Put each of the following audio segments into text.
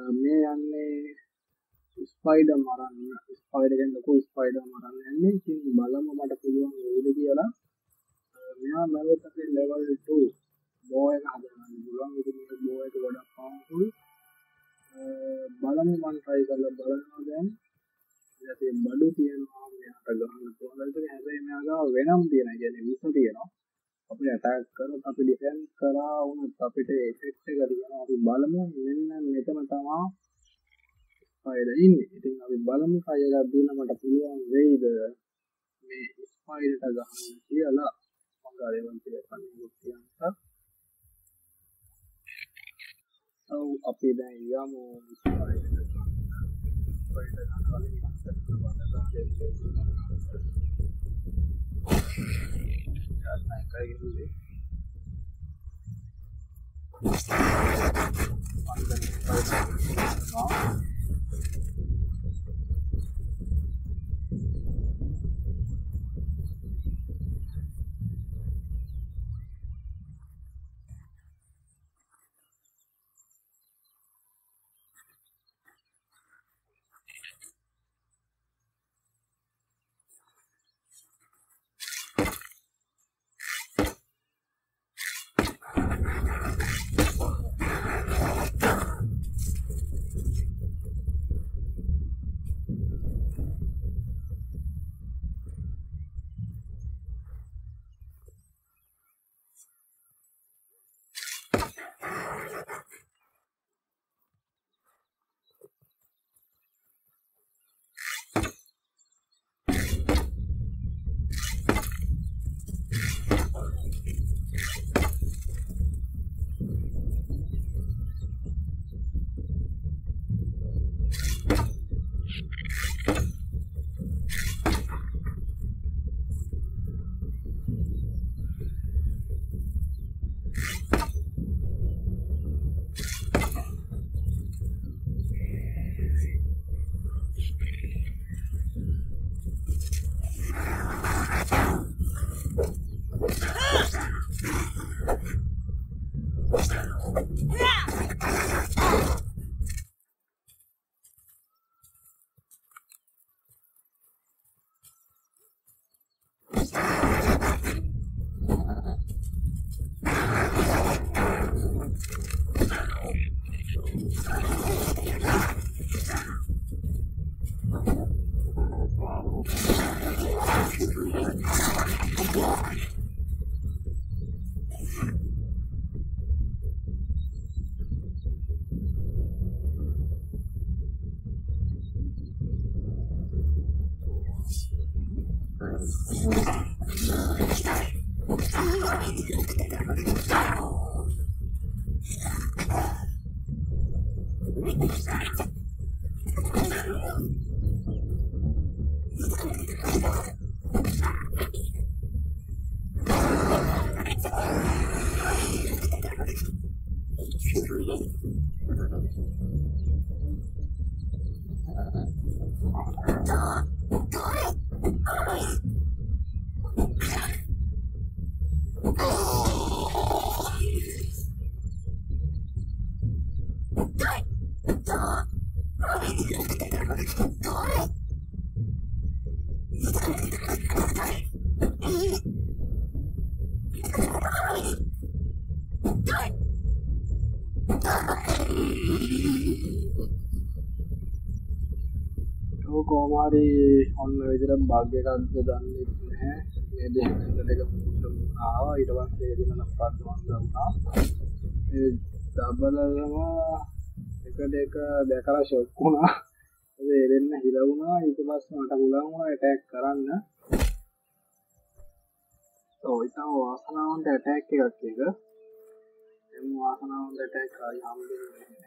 මේ යන්නේ ස්පයිඩර් මරන්න. ස්පයිඩර් කියන්නේ ලොකු ස්පයිඩර් මරන්න යන්නේ. ඉතින් බලමු මට පුළුවන් වේද කියලා. මෙයා මරොත් අපේ level 2 බෝ එක හදන්න පුළුවන්. ඉතින් මේක බෝ එක ගොඩක් powerful. බලමු මම try කරලා බලනවා දැන්. ඉතින් බඩු තියෙනවා මෙයාට ගහන්න පුළුවන්. ඒක හැබැයි මෙයා ගාව වෙනම් තියෙනවා. කියන්නේ විස තියෙනවා. අපි attack කරොත් අපි defense කරා වුණත් අපිට effect එක තියෙනවා. අපි බලමු මෙන්න මෙතන තමයි ස්පයිඩර් ඉන්නේ. ඉතින් අපි බලමු කය එකක් දීලා මට පුළුවන් වෙයිද මේ ස්පයිඩර්ට ගහන්න කියලා. මම ගාලෙන් කියලා කන්නේ කියන්ට. ඔව් අපි දැන් යමු ස්පයිඩර් ගන්න කොමාරි ඔන්න විදිහට බග් එකක්ද දන්නේ නැහැ මේ දෙක ආවා ඊට පස්සේ එදින නම්පත් වන්දා මේ ඩබලම එකට එක දැකලා ෂොක් වුණා ඒ දෙන්න හිර වුණා ඊට පස්සේ මට පුළුවන් වුණා ඇටැක් කරන්න ඔව් ඉතින් වාසනාවන්ත ඇටැක් එකක් එක එම් වාසනාවන්ත ඇටැක් ආයි හම්බෙන්නේ නැහැ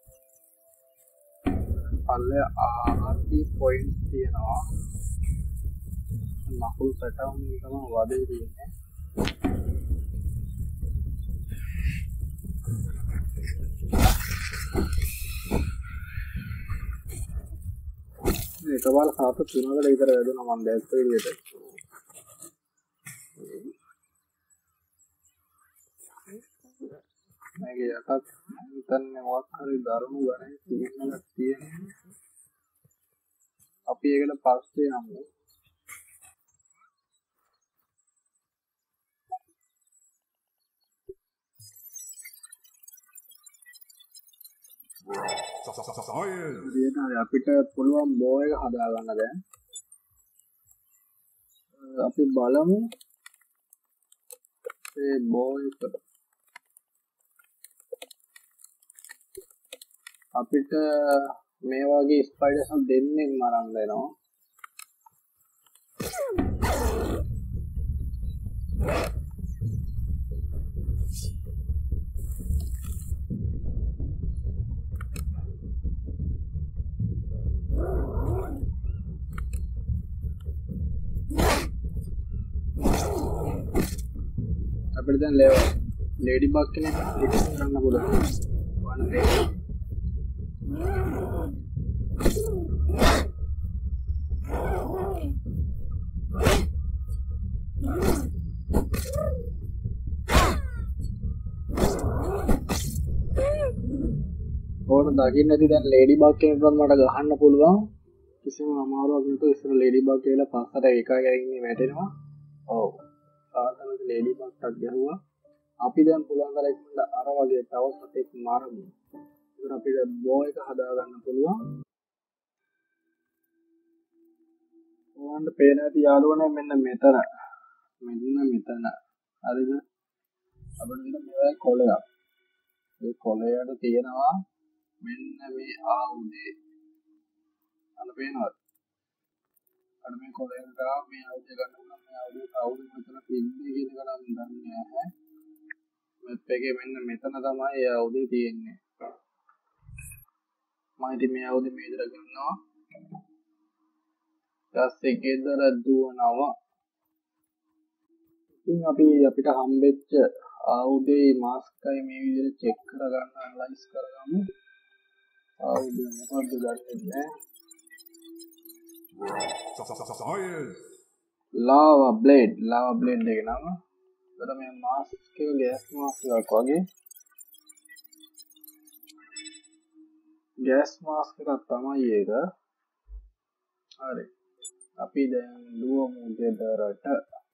පල්ලේ RP පොයින්ට් තියෙනවා මකුල් පැටවුම් තමයි වදේ තියෙන්නේ මේක වල හත තුනකට විතර වැදුනා මම දැක්ක විදියට මේක යටත් හිතන්නේ මොකක් හරි දරුණු ගණන් තියෙනවා. අපි ඒකට පස්සේ යමු. අපිට පුළුවන් බෝ එක හදාගන්න දැන්. අපි බලමු ඒ බෝ එක අපිට මේ වගේ ස්පයිඩර්ස් දෙන්නෙක් මරන්න වෙනවා. අපිට දැන් ලේඩි බග් කෙනෙක් ඩිටෙක්ට් කරන්න පුළුවන්. වන්න දෙන්න. ඕන දකින්න ඇති දැන් ලේඩි බග් කෙනෙක්වත් මට ගහන්න පුළුවන්. කිසිම අමාරුවක් නැතුව ඉස්සර ලේඩි බග් කියලා පස්සට එකයි ඉන්නේ වැටෙනවා. ඔව්. ආතනක ලේඩි බග් එකක් ගැහුවා. අපි දැන් පුළුවන් තරම් ඉක්මනට අර වගේ තව සතෙක් මරමු. ඒකට අපිට බෝ එක හදා ගන්න පුළුවන්. ඕවන්ට පේන ඇති යාළුවනේ මෙන්න මෙතන. මෙතන. හරිද? අපිට මේවා කොලයක්. මේ කොලයට තියෙනවා මෙන්න මේ ආයුධය. අන්න පේනවද? අන්න මේ කොලයට මේ ආයුධය ගන්න ඕන. මේ ආයුධය කවුරුද මෙතන තිබ්බේ කියන එක නම් දන්නේ නැහැ. මැප් එකේ මෙන්න මෙතන තමයි ඒ ආයුධය තියෙන්නේ. මම ඉතින් මේ ආයුධය මේ විදිහට ගන්නවා. ඊපස්සේ ගෙදර දුවනවා. ඉතින් අපිට හම්බෙච්ච ආයුධේ මාස්ක් එකයි මේ විදිහට චෙක් කරගන්න ඇනලයිස් කරගමු. ආයුධය මොකක්ද දන්නේ නැහැ. ලාවා බ්ලේඩ් එක නම. ඒතර මේ මාස්ක් එක ගෑස් මාස්ක් එකක් වගේ. ගෑස් මාස්ක් එකක් තමයි ඒක. හරි. අපි දැන් දුවමු ගෙදරට.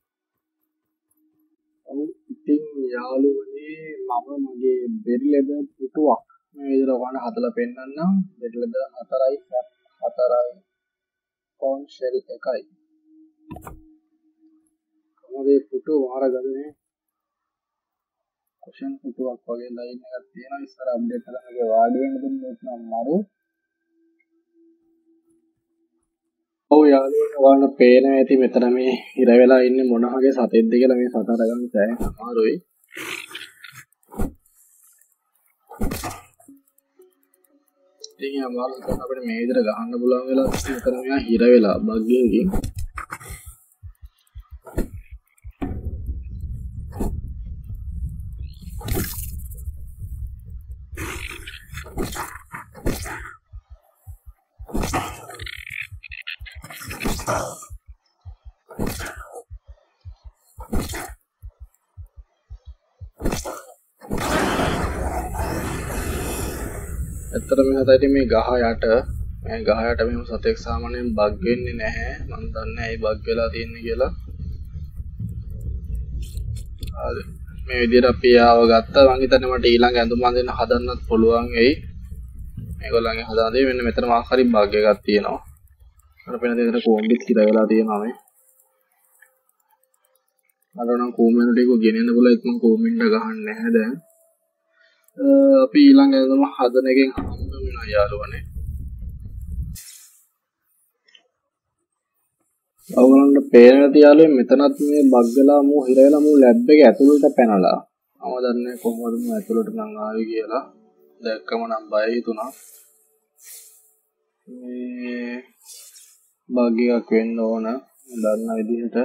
ඉතින් යාළුවනේ මම මගේ බෙරි ලෙදර් පුටුවක් මේ විදිහට ඔයාලට හදලා පෙන්නන්නම්. බෙරි ලෙදර් 4යි සැප් 4යි කොන් ෂෙල් 1යි. කොහොමද පුටුව වහරගන්නේ? කුෂන් පුටුවක් වගේ ලයින් එකක් තියෙනවා. ඉස්සර අප්ඩේට් කරනකොට වාඩි වෙන්න දුන්නොත් නම් මරු. ඔව් යාළුවනේ ඔයාලට පේනවා ඇති මෙතන මේ ඉර වෙලා ඉන්නේ මොන වගේ සතෙක්ද කියලා. මේ සතට ගන්න සෑහෙන අමාරුයි. ඉතින් අමාරුයි අපිට මේ විදිහට ගහන්න පුළුවන් වෙලා මෙතන මෙයා හිර වෙලා බග් එකකින්. ඇත්තට මේ හතයි මේ ගහ යට මෙහෙම සතෙක් සාමාන්‍යයෙන් බග් වෙන්නේ නැහැ. මම දන්නේ ඇයි බග් වෙලා තියෙන්නේ කියලා. හරි. මේ විදිහට අපි ආව ගත්තා. මම හිතන්නේ මට ඊළඟ ඇඳුම් අඳින්න හදන්නත් පුළුවන් වෙයි. මේගොල්ලන්ගේ හදන දේ මෙන්න මෙතන මාක් හරි බග් එකක් තියෙනවා. අර වෙන දෙයකට කොම්බිත් හිර වෙලා තියෙනවා මේ. අර නම් කොම්බෙන් ටික ගෙනෙන්න බුලා ඉක්මන් කොම්බින්ට ගහන්න නැහැ දැන්. අපි ඊළඟ ඇඳුම හදන එකෙන් හම්බ වෙනවා යාළුවනේ. ඔයගොල්ලන්ට පේන තියාලේ මෙතනත් මේ බග්ගලා මෝ හිර වෙලා මෝ ලැබ් එක ඇතුළට පැනලා. මම දන්නේ කොහොමද මෝ ඇතුළට නම් ආවේ කියලා. දැක්කම නම් බය හිතුණා. මේ බග් එකක් වෙන්න ඕන දන්න විදිහට.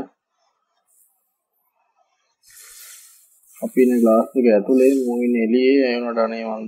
අපි ඉන්නේ ග්ලාස් එක ඇතුලේ මෝ ඉන්නේ එළියේ ඒ වුණාට අනේ මන්ද.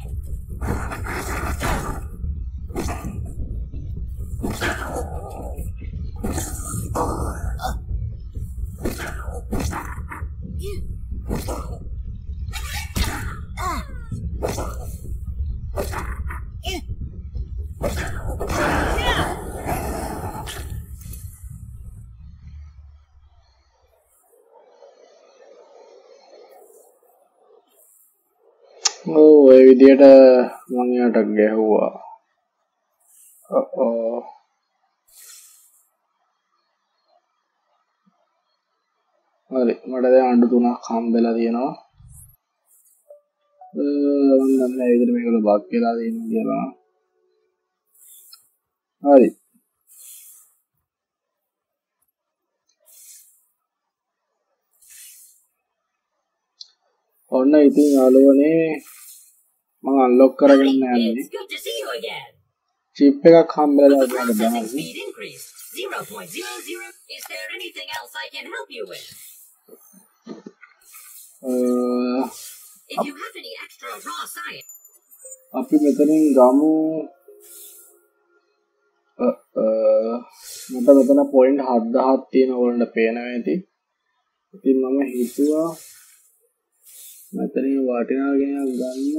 ඔය විදියට මම යාට ගැහුවා. හරි මට දැන් අඬ 3ක් හම්බෙලා තියෙනවා. මම දන්නේ ඒ විදිහට මේකවල බග් වෙලා තියෙනවා කියලා. හරි. ඔන්න ඉතින් යාළුවනේ මම අන්ලොක් කරගෙන යන්නේ. චිප් එකක් හම්බෙලා තියෙනවා බලන්න. 0.00. Is there anything else I can help you with? If you have any extra raw science. අපි මෙතනින් ගමු. මට මෙතන පොයින්ට් 7000ක් තියෙන ඕනට පේනවා ඇති. ඉතින් මම හිතුවා මෙතනින් වටිනා ගෙනක් ගන්න.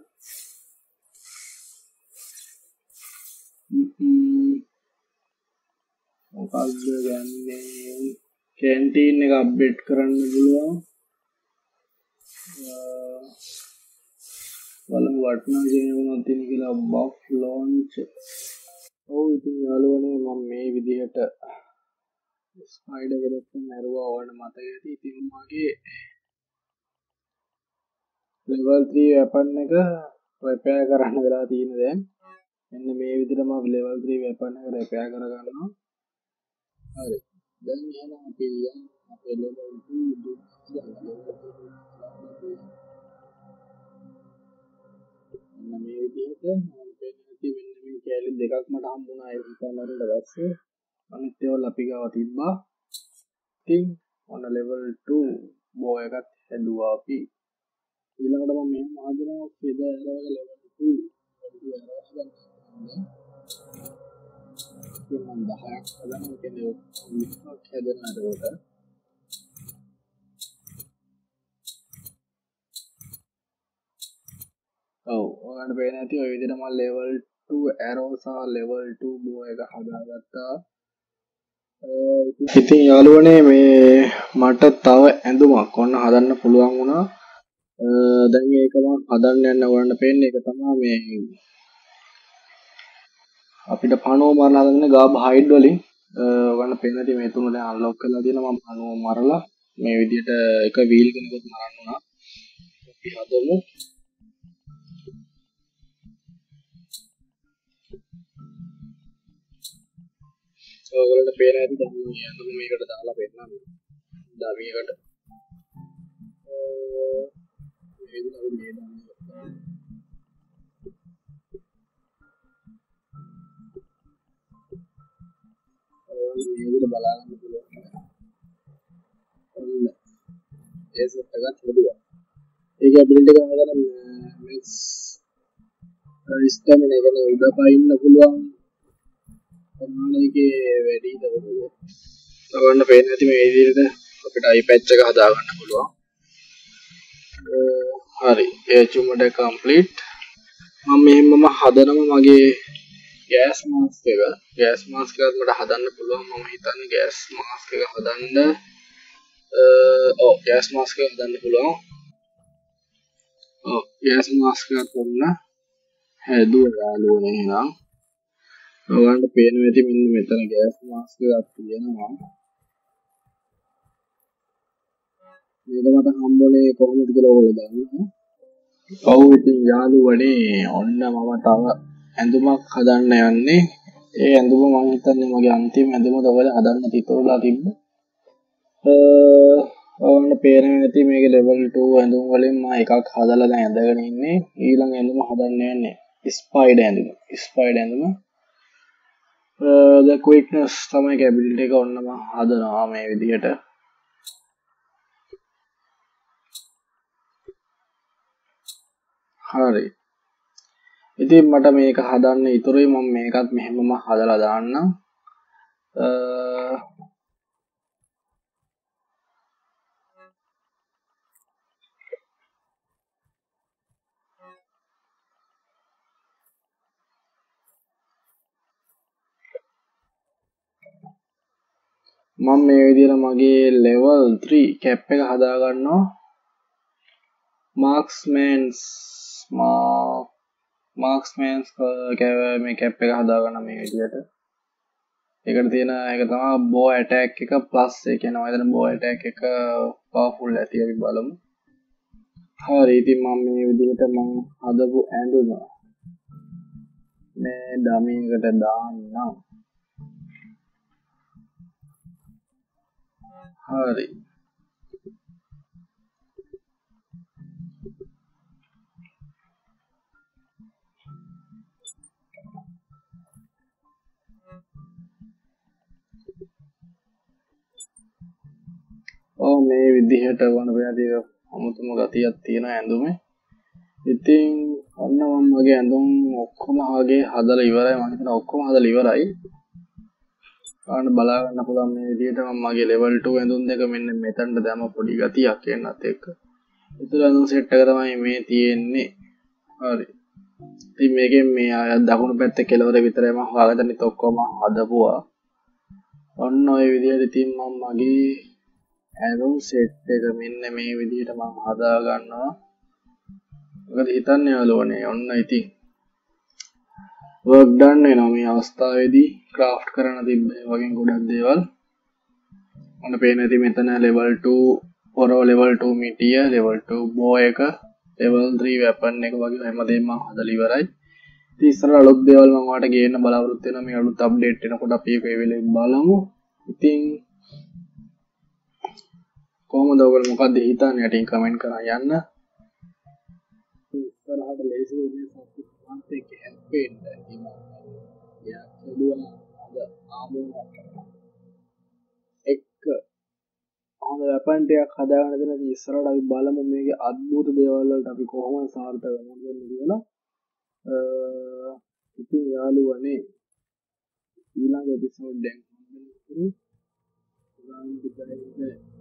මොකක්ද ගන්නේ? කැන්ටීන් එක අප්ඩේට් කරන්න පුළුවන්. බලමු වටිනා ගෙන මොනවද තියෙන කියලා. Box launch. ඔව් ඉතින් යාළුවනේ මම මේ විදිහට ස්පයිඩර් කෙනෙක් මරුවා ඕන මතක ඇති. ඉතින් මගේ level 3 weapon එක repair කරන්න වෙලා තියෙන දැන්. මෙන්න මේ විදිහට මම level 3 weapon එක repair කරගන්නවා. හරි. දැන් එහෙනම් අපි යන්න අපේ level 2 මෙන්න මේ විදිහට මම පෙන්නති මෙන්න මේ කැලේ දෙකක් මට හම්බුණා ඒ හිතාමරට පස්සේ අනිත් ඒවා අපි ගාව තිබ්බා. ඉතින් ඔන්න level 2 බෝ එකත් හැදුවා අපි. ඊළඟට මම මෙහෙම හදනවා feather arrow එක level 2 arrow හදන්න. ඉතින් මම 10ක් හදනවා කියන්නේ ඔක්කොම හැදෙනකොට ඔව් ඔයාලට පේන ඇති ඔය විදිහට මම level 2 arrow සහ level 2 bow එක හදාගත්තා. ඉතින් යාළුවනේ මේ මට තව ඇඳුමක් ඔන්න හදන්න පුළුවන් වුණා. දැන් මේක මම හදන්න යන්න ඔයාලට පේන්නේ ඒක තමයි මේ අපිට පණුව මරලා හදන්න ගාබ් හයිඩ් වලින් ඔයාලට පේන ඇති මේ තුන දැන් අන්ලොක් කරලා තියෙනවා. මම පණුව මරලා මේ විදිහට එක වීල් කෙනෙකුත් මරන්න උනා. අපි හදමු. ඔයගොල්ලන්ට පේන ඇති දැන් මේ අඳුම මේකට දාලා පෙන්නන්න. ඩමියකට. මේ විදිහට අපි මේ දාන්න. ඔයගොල්ලෝ මේ විදිහට බලන්න පුළුවන්. ඔන්න ඒ සෙට් එකත් හදුවා. ඒක ඇබිලිටි එක හදලා මිස් ස්ටැමිනා එක නේ උඩ පයින්න පුළුවන්. ප්‍රමාණයකේ වැඩිද බලන්න. ඔයගොල්ලන්ට පේන ඇති මේ විදිහට අපිට අයි පැච් එක හදා ගන්න පුළුවන්. හරි ඒ චුම්මඩ කම්ප්ලීට්. මම මෙහෙමම හදනවා මගේ ගෑස් මාස්ක් එක. ගෑස් මාස්ක් එකත් මට හදන්න පුළුවන්. මම හිතන්නේ ගෑස් මාස්ක් එක හදන්න ගෑස් මාස්ක් එක හදන්න පුළුවන්. ගෑස් මාස්ක් එකත් ඔන්න හැදුවා යාළුවනේ. එහෙනම් ඔයාලට පේනවා ඇති මෙන්න මෙතන ගෑස් මාස්ක් එකක් තියෙනවා. මේක මට හම්බුනේ කොහොමද කියලා ඔයගොල්ලෝ දන්නවා. ඔව් ඉතින් යාළුවනේ ඔන්න මම තව ඇඳුමක් හදන්න යන්නේ. ඒ ඇඳුම මම හිතන්නේ මගේ අන්තිම ඇඳුම තමයි හදන්න තිතෝලා තිබ්බ. ඔයාලට පේනවා ඇති මේකේ level 2 ඇඳුම් වලින් මම එකක් හදලා දැන් ඇඳගෙන ඉන්නේ. ඊළඟ ඇඳුම හදන්න යන්නේ ස්පයිඩර් ඇඳුම. ස්පයිඩර් ඇඳුම. the quickness තමයි capability එක ඔන්න මම හදනවා මේ විදිහට. හරි. ඉතින් මට මේක හදන්න ඉතුරුයි මම මේකත් මෙහෙමම හදලා දාන්නම්. මම මේ විදිහට මගේ level 3 cap එක හදා ගන්නවා. marksman's මේ cap එක හදා ගන්න මේ විදිහට. ඒකට තියෙන එක තමයි bow attack එක plus ඒ කියනවා. එතන bow attack එක powerful ඇති අපි බලමු. හරි ඉතින් මම මේ විදිහට මම හදපු ඇඳුම මේ ඩමි එකට දාන්නම්. හරි මේ විදිහට වුණ වෙනදී අමුතුම ගතියක් තියෙන ඇඳුමේ. ඉතින් ඔන්න මම මගේ ඇඳුම් ඔක්කොම වගේ හදලා ඉවරයි. මම හිතනවා ඔක්කොම හදලා ඉවරයි. ගන්න බලා ගන්න පුළුවන් මේ විදිහට මම මගේ level 2 ඇඳුම් දෙක මෙන්න මෙතනට දැම්ම පොඩි ගතියක් එන්නත් එක්ක. ඒතර ඇඳුම් සෙට් එක තමයි මේ තියෙන්නේ. හරි. ඉතින් මේකෙන් මේ දකුණු පැත්තේ කෙළවර විතරයි මම හොයාගත්තේ අනිත් ඔක්කොම හදපුවා. ඔන්න ඔය විදිහට ඉතින් මම මගේ ඇඳුම් සෙට් එක මෙන්න මේ විදිහට මම හදා ගන්නවා. මොකද හිතන්නේ යාළුවනේ ඔන්න ඉතින් work done වෙනවා මේ අවස්ථාවේදී craft කරන්න තිබ්බ වගේ ගොඩක් දේවල්. ඔන්න පේන ඇති මෙතන level 2 පොරව level 2 මිටිය level 2 bow එක level 3 weapon එක වගේ හැමදේම මම හදලා ඉවරයි. ඉතින් ඉස්සරහ අලුත් දේවල් මම ඔයාලට ගේන්න බලාපොරොත්තු වෙනවා. මේ අලුත් අප්ඩේට් එනකොට අපි ඒක ඒ වෙලේ බලමු. ඉතින් කොහොමද ඔයගොල්ලෝ මොකද්ද හිතන්නේ යටින් කමෙන්ට් කරලා යන්න. ඉස්සරහට ලේසි වෙන්නේ සතුටුමත් එක්ක හැප්පෙන්න ඉතින් යා හදුවා අද ආමුණ එක්ක හොඳ වෙපන් ටිකක් හදාගෙන දෙන ඉස්සරහට අපි බලමු මේකේ අద్భుත දේවල් වලට අපි කොහොමද සාර්ථක වෙන්නේ කියලා. ඉතින් යාළුවනේ ඊළඟ එපිසෝඩ් එකෙන් හම්බෙමු.